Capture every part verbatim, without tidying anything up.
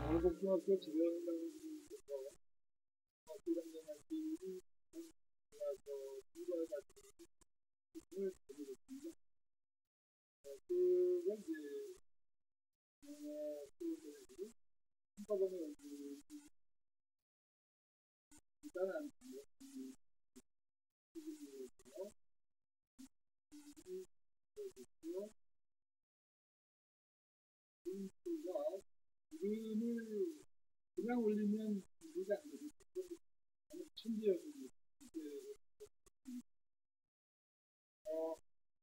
강북중학교 지원장님께서 학교장님들이 나서 이걸 가지고 을 드리겠습니다. 그건 이제 어, 그들이 한꺼번에 일단 안 돼요. 그들이고요. 인수가 이름을 그냥 올리면 이해가 안 되겠죠. 천지여기 어,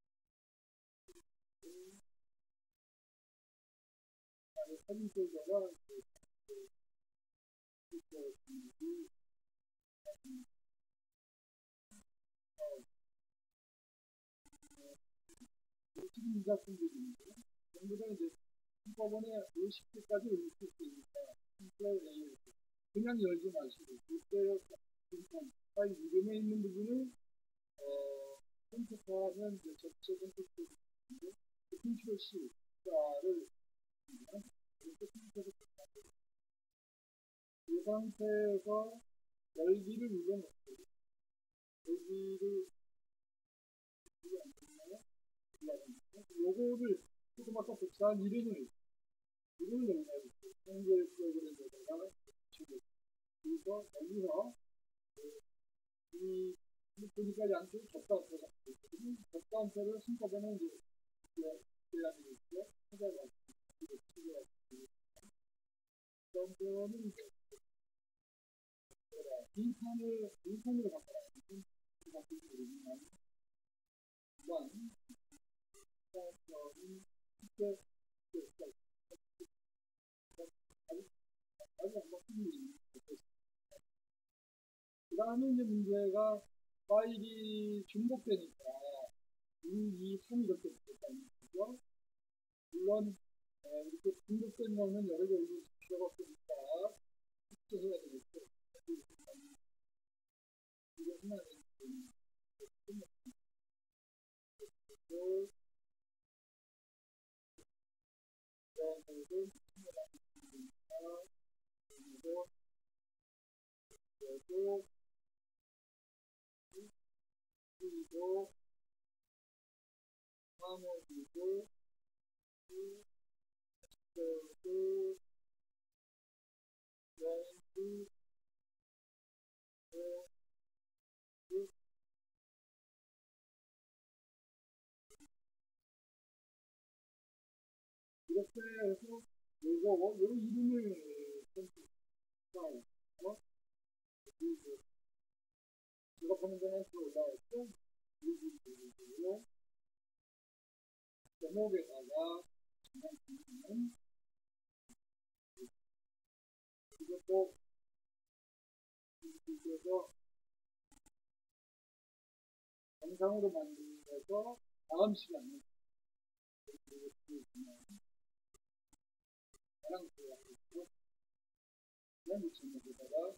사진 속에다가 지금 이 작품들입니다. 전부 다 이제 한꺼번에 오십 개까지 올릴 수 있으니까 그냥 열지 마시고 그때 파일 이름에 있는 부분을 어, 선택하면 이제 전체 선택되는데 컨트롤 C자를 이렇게 선택해서 이 상태에서 열기를 눌러놓고 열기를 요거를 조금 아까 복사한 이름을 이름을 넣어야겠어요. 현재 프로그램에다가 그래서 여기서 이 보니까 양쪽이 겹다운표가 있거든요. 겹다운표를 한꺼번에 이제 해야 되겠죠. 찾아가지고 겹다운표는 이제 빈칸을 빈칸으로 바꿔놨으면 바뀌는 거지만 일단 겹다운표는 쉽게 그 다음에 이제 문제가 파일이 중복되니까 일, 이, 삼 이렇게 됐다는 거죠. 물론 어, 이렇게 중복된 거는 여러 개 올릴 필요가 없으니까 합쳐서야 되겠죠. 이게 하나는 그리고 그리고 그리고 나머지도 그리고 왼쪽 이렇게 해서 요거 요 이름을 선택하고 작업하는 데는 또 올라왔죠. 그리고 제목에다가 그냥 이것도 이쪽에서 영상으로 만들어서 다음 시간에 가장 좋아하고 그냥 이 제목에다가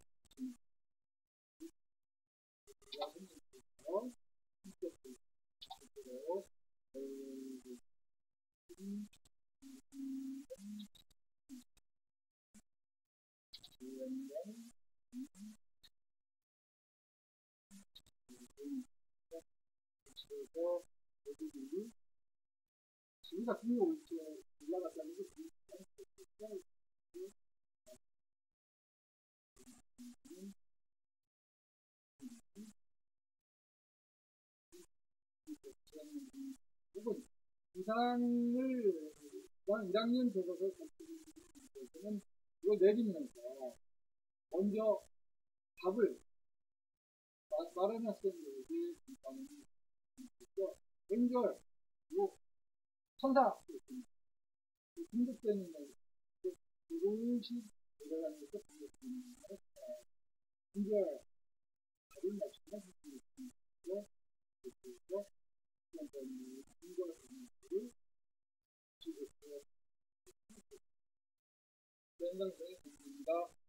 그래서 여기들이 지금 같은 경우 올라갔다는 게 혹은 이상을 그냥 일 학년 교과서에 저는 이거 내리면서 먼저 답을 마련했던 것이 연결 뭐 천사 중독되는 거 그것이 내려가는 것도 중독되는 거 연결 답을 맞추면 할수 있고 그래서 연결 방식을 지금 연장선이 됩니다.